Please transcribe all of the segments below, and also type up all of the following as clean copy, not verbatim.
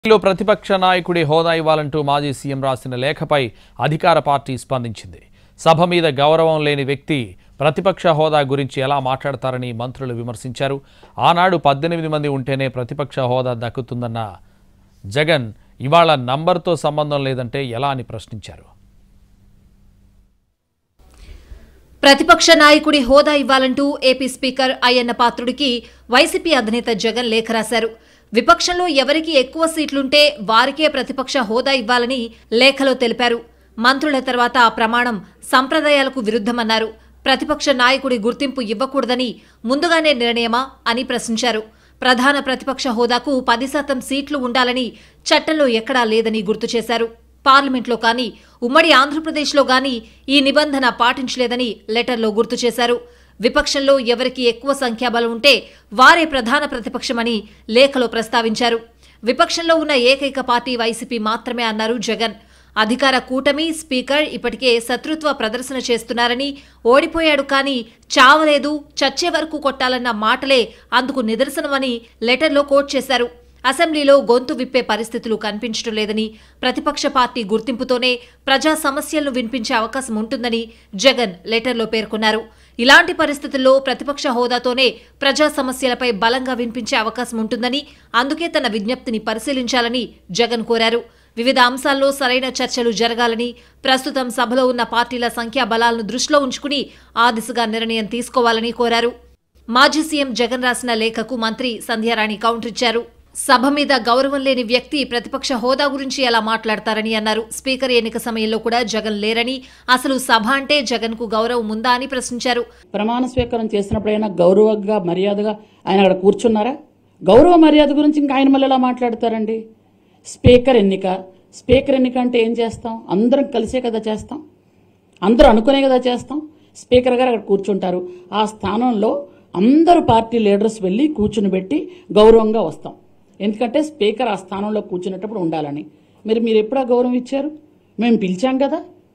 ప్రతిపక్ష నాయకుడి హోదా ఇవ్వాలంటూ మాజీ సీఎం రాసిన లేఖపై అధికార పార్టీ స్పందించింది. సభ మీద గౌరవం లేని వ్యక్తి ప్రతిపక్ష హోదా గురించి ఎలా మాట్లాడతారని మంత్రులు విమర్శించారు. ఆనాడు 18 మంది ఉంటేనే ప్రతిపక్ష హోదా దక్కుతుందన్న జగన్ ఇవాళ నంబర్తో సంబంధం లేదంటే ఎలా అని ప్రశ్నించారు. ప్రతిపక్ష నాయకుడి హోదా ఇవ్వాలంటూ ఏపీ స్పీకర్ అయ్యన్న పాత్రుడికి వైసీపీ అధినేత జగన్ లేఖ రాశారు. విపక్షంలో ఎవరికి ఎక్కువ సీట్లుంటే వారికే ప్రతిపక్ష హోదా ఇవ్వాలని లేఖలో తెలిపారు. మంత్రుల తర్వాత ఆ ప్రమాణం సంప్రదాయాలకు విరుద్ధమన్నారు. ప్రతిపక్ష నాయకుడి గుర్తింపు ఇవ్వకూడదని ముందుగానే నిర్ణయమా అని ప్రశ్నించారు. ప్రధాన ప్రతిపక్ష హోదాకు 10% సీట్లు ఉండాలని చట్టంలో ఎక్కడా లేదని గుర్తు చేశారు. పార్లమెంట్లో కానీ ఉమ్మడి ఆంధ్రప్రదేశ్లో గానీ ఈ నిబంధన పాటించలేదని లెటర్లో గుర్తు చేశారు. విపక్షంలో ఎవరికి ఎక్కువ సంఖ్యాబలం ఉంటే వారే ప్రధాన ప్రతిపక్షమని లేఖలో ప్రస్తావించారు. విపక్షంలో ఉన్న ఏకైక పార్టీ వైసీపీ మాత్రమే అన్నారు జగన్. అధికార కూటమి స్పీకర్ ఇప్పటికే శత్రుత్వ ప్రదర్శన చేస్తున్నారని, ఓడిపోయాడు కానీ చావలేదు, చచ్చే వరకు కొట్టాలన్న మాటలే అందుకు నిదర్శనమని లెటర్లో కోట్ చేశారు. అసెంబ్లీలో గొంతు విప్పే పరిస్థితులు కనిపించడం లేదని, ప్రతిపక్ష పార్టీ గుర్తింపుతోనే ప్రజా సమస్యలను వినిపించే అవకాశం ఉంటుందని జగన్ లెటర్లో పేర్కొన్నారు. ఇలాంటి పరిస్థితుల్లో ప్రతిపక్ష హోదాతోనే ప్రజా సమస్యలపై బలంగా వినిపించే అవకాశం ఉంటుందని, అందుకే తన విజ్ఞప్తిని పరిశీలించాలని జగన్ కోరారు. వివిధ అంశాల్లో సరైన చర్చలు జరగాలని, ప్రస్తుతం సభలో ఉన్న పార్టీల సంఖ్యాబలాలను దృష్టిలో ఉంచుకుని ఆ దిశగా నిర్ణయం తీసుకోవాలని కోరారు. మాజీ సీఎం జగన్ రాసిన లేఖకు మంత్రి సంధ్యారాణి కౌంటర్ ఇచ్చారు. సభ మీద గౌరవం లేని వ్యక్తి ప్రతిపక్ష హోదా గురించి ఎలా మాట్లాడతారని అన్నారు. స్పీకర్ ఎన్నిక సమయంలో కూడా జగన్ లేరని, అసలు సభ అంటే జగన్ కు గౌరవం ఉందా అని ప్రశ్నించారు. ప్రమాణ స్వీకారం చేసినప్పుడైనా గౌరవంగా మర్యాదగా ఆయన అక్కడ కూర్చున్నారా? గౌరవ మర్యాద గురించి ఇంకా ఆయన మళ్ళీ ఎలా మాట్లాడతారండి? స్పీకర్ ఎన్నిక అంటే ఏం చేస్తాం? అందరం కలిసే కదా చేస్తాం, అందరూ అనుకునే కదా చేస్తాం. స్పీకర్ గారు అక్కడ కూర్చుంటారు. ఆ స్థానంలో అందరూ పార్టీ లీడర్స్ వెళ్ళి కూర్చుని పెట్టి గౌరవంగా వస్తాం. ఎందుకంటే స్పీకర్ ఆ స్థానంలో కూర్చునేటప్పుడు ఉండాలని. మీరు ఎప్పుడు ఆ గౌరవం ఇచ్చారు? మేము పిలిచాం కదా,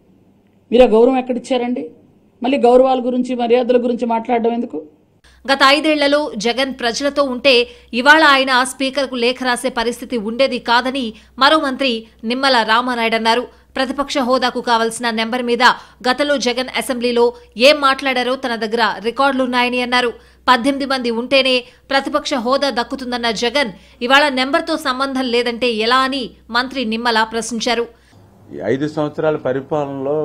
మీరు ఆ గౌరవం ఎక్కడిచ్చారండి? మళ్ళీ గౌరవాల గురించి మర్యాదల గురించి మాట్లాడడం ఎందుకు? గత 5 ఏళ్లలో జగన్ ప్రజలతో ఉంటే ఇవాళ ఆయన స్పీకర్కు లేఖ రాసే పరిస్థితి ఉండేది కాదని మరో మంత్రి నిమ్మల రామానాయుడు అన్నారు. ప్రతిపక్ష హోదాకు కావలసిన నెంబర్ మీద గతంలో జగన్ అసెంబ్లీలో ఏం మాట్లాడారో తన దగ్గర రికార్డులున్నాయని అన్నారు. 18 మంది ఉంటేనే ప్రతిపక్ష హోదా దక్కుతుందన్న జగన్ ఇవాళ నెంబర్తో సంబంధం లేదంటే ఎలా అని మంత్రి నిమ్మల ప్రశ్నించారు. 5 సంవత్సరాల పరిపాలనలో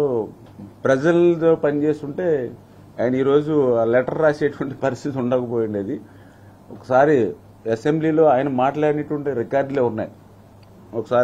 ప్రజలతో పనిచేస్తుంటే ఆయన ఈరోజు లెటర్ రాసేటువంటి పరిస్థితి ఉండకపోయిండేది. ఒకసారి అసెంబ్లీలో ఆయన మాట్లాడినటువంటి రికార్డులే ఉన్నాయి. ఒకసారి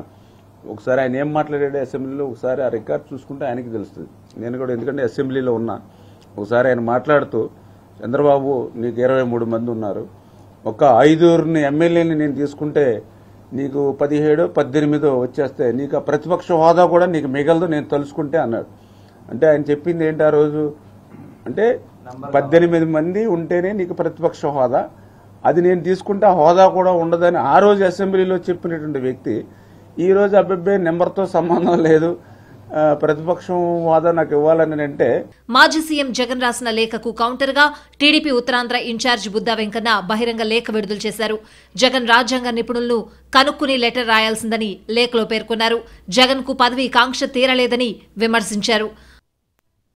ఆయన ఏం మాట్లాడాడు అసెంబ్లీలో, ఒకసారి ఆ రికార్డు చూసుకుంటే ఆయనకి తెలుస్తుంది. నేను కూడా ఎందుకంటే అసెంబ్లీలో ఉన్నా. ఒకసారి ఆయన మాట్లాడుతూ, చంద్రబాబు నీకు 23 మంది ఉన్నారు, ఒక 5 ఎమ్మెల్యేని నేను తీసుకుంటే నీకు 17, 18 వచ్చేస్తే నీకు ఆ ప్రతిపక్ష హోదా కూడా నీకు మిగలదు నేను తలుచుకుంటే అన్నాడు. అంటే ఆయన చెప్పింది ఏంటి ఆ రోజు అంటే 18 మంది ఉంటేనే నీకు ప్రతిపక్ష హోదా, అది నేను తీసుకుంటే ఆ హోదా కూడా ఉండదని ఆ రోజు అసెంబ్లీలో చెప్పినటువంటి వ్యక్తి ఈ రోజు అబ్బే నెంబర్తో సంబంధం లేదు, ప్రతిపక్షం హోదా నాకు ఇవ్వాలని అంటే. మాజీ సీఎం జగన్ రాసిన లేఖకు కౌంటర్ గా టీడీపీ ఉత్తరాంధ్ర ఇన్ఛార్జ్ బుద్దా వెంకన్న బహిరంగ లేఖ విడుదల చేశారు. జగన్ రాజ్యాంగ నిపుణులను కనుక్కుని లెటర్ రాయాల్సిందని లేఖలో పేర్కొన్నారు. జగన్ కు పదవి కాంక్ష తీరలేదని విమర్శించారు.